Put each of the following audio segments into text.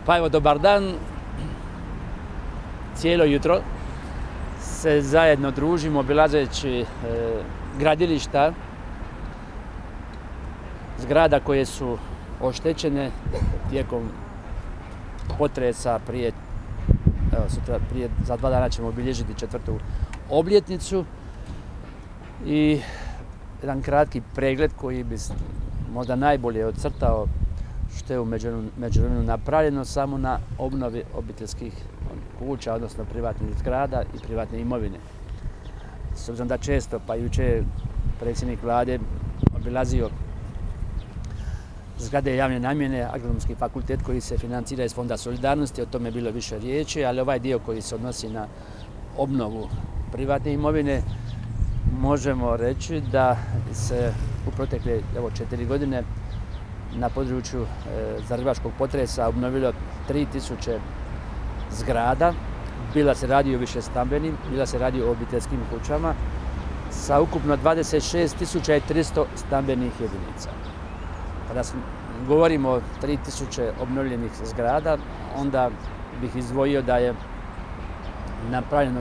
Pa evo, dobar dan. Cijelo jutro se zajedno družimo obilazeći gradilišta zgrada koje su oštećene tijekom potresa za 2 dana ćemo obilježiti 4. obljetnicu i jedan kratki pregled koji bi možda najbolje ocrtao što je u međuvremenu napravljeno samo na obnovi obiteljskih kuća, odnosno privatnih zgrada i privatne imovine. S obzirom da često, pa jučer je predsjednik Vlade obilazio zgrade javne namjene, Agronomski fakultet koji se financira iz Fonda solidarnosti, o tome je bilo više riječi, ali ovaj dio koji se odnosi na obnovu privatne imovine, možemo reći da se u protekle 4 godine na području zagrebačkog potresa obnovilo 3000 zgrada. Bila se radi o višestambenim, bila se radi o obiteljskim kućama sa ukupno 26.300 stambenih jedinica. Kada govorimo o 3000 obnovljenih zgrada, onda bih izdvojio da je napravljeno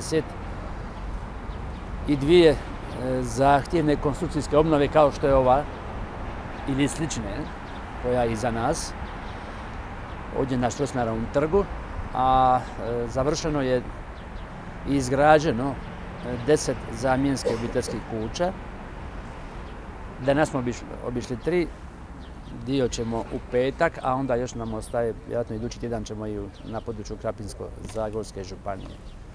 92 zahtjevne konstrukcijske obnove kao što je ova ili slične koja je iza nas, ovdje na Strossmayerovom trgu, a završeno je i izgrađeno 10 zamjenskih obiteljskih kuća. Danas smo obišli 3, dio ćemo u petak, a onda još nam ostaje, vjerojatno idući tjedan ćemo i na području Krapinsko-zagorske županije.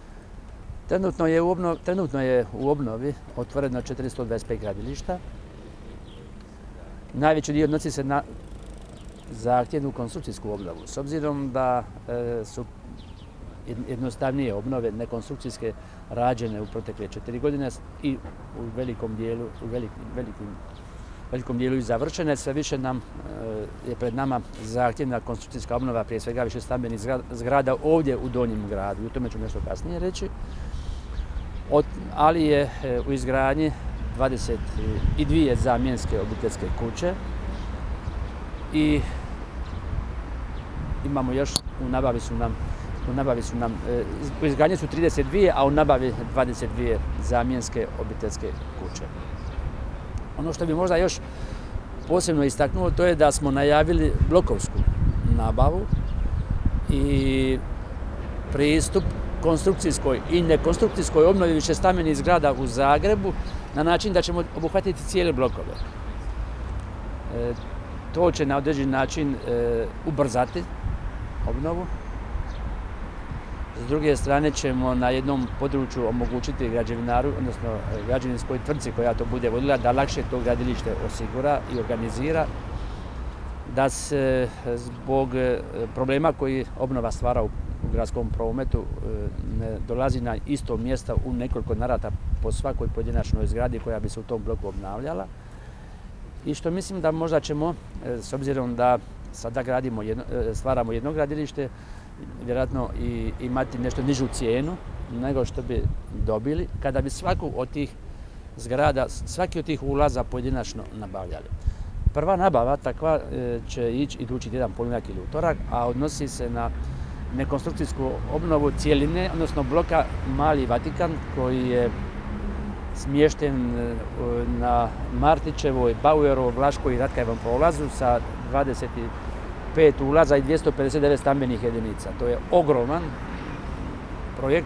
Trenutno je u obnovi otvoreno 425 gradilišta. Najveći dio odnosi se na zahtjevnu konstrukcijsku obnovu. S obzirom da su jednostavnije obnove nekonstrukcijske rađene u protekle 4 godine i u velikom dijelu i završene, sve više je pred nama zahtjevna konstrukcijska obnova, prije svega više stambenih zgrada ovdje u Donjem gradu. O tome ću nešto kasnije reći. Ali je u izgradnji 22 zamjenske obiteljske kuće i imamo još, u izgradnji su 32, a u nabavi 22 zamjenske obiteljske kuće. Ono što bi možda još posebno istaknuo, to je da smo najavili blokovsku nabavu i pristup konstrukcijskoj i nekonstrukcijskoj obnovi višestambenih zgrada u Zagrebu na način da ćemo obuhvatiti cijele blokove. To će na određeni način ubrzati obnovu. S druge strane ćemo na jednom području omogućiti građevinaru, odnosno građevinskoj tvrtci koja to bude vodila, da lakše to gradilište osigura i organizira, da se zbog problema koji obnova stvara u gradskom prometu ne dolazi na isto mjesto u nekoliko navrata po svakoj pojedinačnoj zgradi koja bi se u tom bloku obnavljala. I što mislim da možda ćemo, s obzirom da sada stvaramo jedno gradilište, vjerojatno i imati nešto nižu cijenu nego što bi dobili kada bi svaku od tih zgrada, svaki od tih ulaza pojedinačno nabavljali. Prva nabava takva će ići idući tjedan, ponedjeljak ili utorak, a odnosi se na nekonstrukcijsku obnovu cijeline, odnosno bloka Mali Vatikan koji je smješten na Martićevoj, Bauerovoj, Vlaškoj i Ratkajevom prolazu sa 25 ulaza i 259 stambenih jedinica. To je ogroman projekt.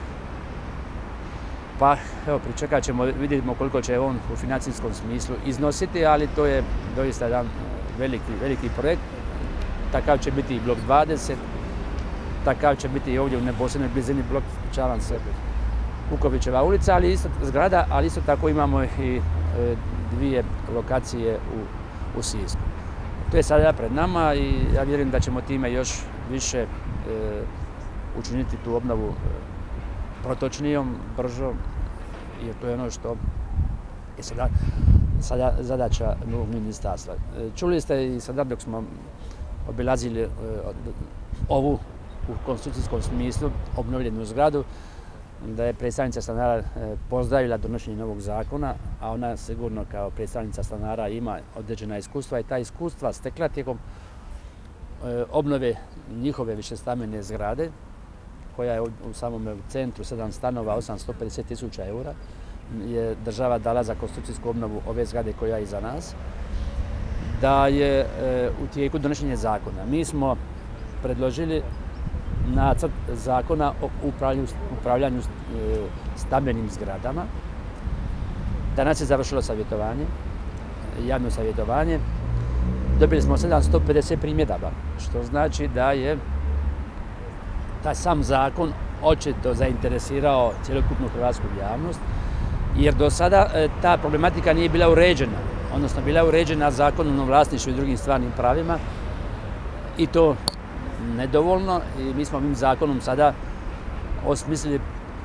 Pa evo, pričekat ćemo, vidimo koliko će on u financijskom smislu iznositi, ali to je doista jedan veliki projekt. Takav će biti i blok 20, takav će biti i ovdje u neposrednoj blizini blok, ispričavam se, Kukovićeva ulica, ali isto zgrada, ali isto tako imamo i 2 lokacije u Sisku. To je sada pred nama i ja vjerujem da ćemo time još više učiniti tu obnovu protočnijom, bržom, jer to je ono što je sada zadaća novog ministarstva. Čuli ste i sada dok smo obilazili ovu u konstrukcijskom smislu obnovljenu zgradu, da je predstavnica stanara pozdravila donošenje novog zakona, a ona sigurno kao predstavnica stanara ima određena iskustva i ta iskustva stekla tijekom obnove njihove višestambene zgrade, koja je u samom centru 7 stanova, 850.000 eura, je država dala za konstrukcijsku obnovu ove zgrade koja je iza nas, da je u tijeku donošenje zakona. Mi smo predložili nacrt zakona o upravljanju stambenim zgradama. Danas je završilo savjetovanje, javno savjetovanje. Dobili smo 750 primjedaba, što znači da je taj sam zakon očito zainteresirao cjelokupnu hrvatsku javnost, jer do sada ta problematika nije bila uređena, odnosno bila je uređena Zakonom o vlasništvu i drugim stvarnim pravima, i to nedovoljno, i mi smo ovim zakonom sada osmislili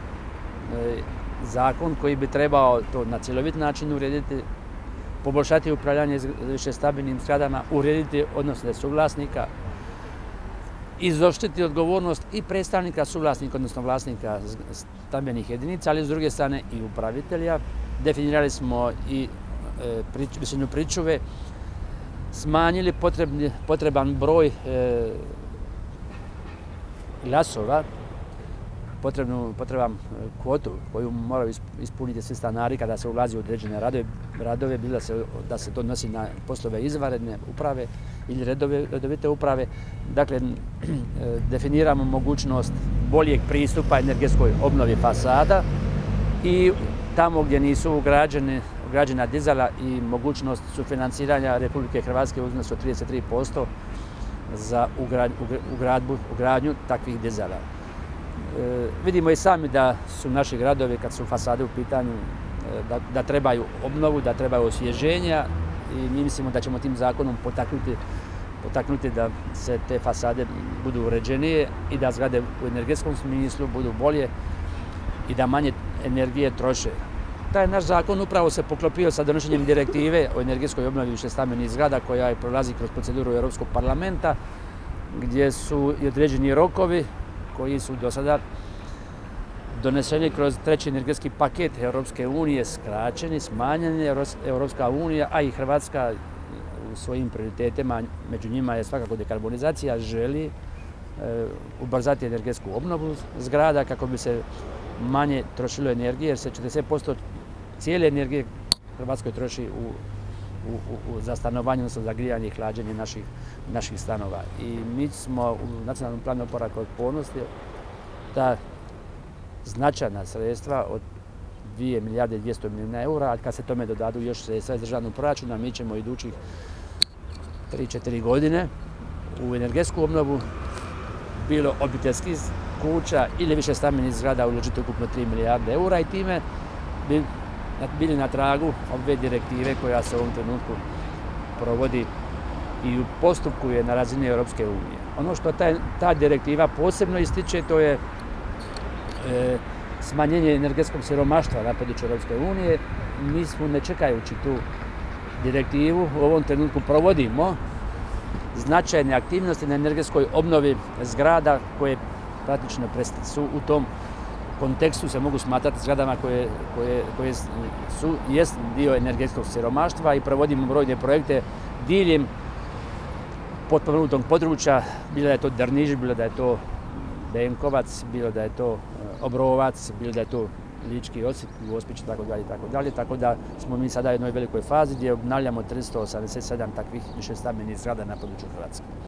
zakon koji bi trebao to na cjelovit način urediti, poboljšati upravljanje višestambenim zgradama, urediti odnose suvlasnika, izoštriti odgovornost i predstavnika suvlasnika, odnosno vlasnika stambenih jedinica, ali s druge strane i upravitelja. Definirali smo i visinu pričuve, smanjili potreban broj glasova, potreban kvotu koju moraju ispuniti svi stanari kada se ulazi u određene radove, bilo da se to odnosi na poslove izvanredne uprave ili redovite uprave. Dakle, definiramo mogućnost boljeg pristupa energetskoj obnovi fasada i tamo gdje nisu ugrađena dizala i mogućnost sufinanciranja Republike Hrvatske u iznosu od 33% za ugradnju takvih dizala. Vidimo i sami da su naši gradovi, kad su fasade u pitanju, da trebaju obnovu, da trebaju osvježenja, i mi mislimo da ćemo tim zakonom potaknuti da se te fasade budu uređenije i da zgrade u energetskom smislu budu bolje i da manje energije troše. Taj naš zakon upravo se poklopio sa donošenjem direktive o energetskoj obnovi višestambenih zgrada koja prolazi kroz proceduru Europskog parlamenta, gdje su i određeni rokovi koji su do sada doneseni kroz treći energetski paket Europske unije, skraćeni, smanjeni. Europska unija, a i Hrvatska u svojim prioritetima, među njima je svakako dekarbonizacija, želi ubrzati energetsku obnovu zgrada kako bi se manje trošilo energije, jer se 40% cijele energije Hrvatskoj troši za stanovanje, odnosno za grijanje i hlađenje naših stanova. I mi smo u Nacionalnom planu oporavka i otpornosti ta značajna sredstva od 2 milijarde i 200 milijuna eura, a kad se tome dodadu još sredstva iz državnog proračuna, mi ćemo idućih 3-4 godine u energetsku obnovu, bilo obiteljskih kuća ili višestambenih zgrada, uložiti ukupno 3 milijarde eura, i time bi bili na tragu ove direktive koja se u ovom trenutku provodi i u postupku je na razini Europske unije. Ono što ta direktiva posebno ističe, to je smanjenje energetskog siromaštva na području Europske unije. Mi smo, ne čekajući tu direktivu, u ovom trenutku provodimo značajne aktivnosti na energetskoj obnovi zgrada koje praktično su u tom kontekstu se mogu smatrati zgradama koje jest dio energetskog siromaštva, i provodimo brojne projekte diljem potpomognutog područja, bilo da je to Drniš, bilo da je to Benkovac, bilo da je to Obrovac, bilo da je to Lički Osijek, Gospić, itd. Tako da smo mi sada u jednoj velikoj fazi gdje obnavljamo 387 takvih višestambenih zgrada na području Hrvatske.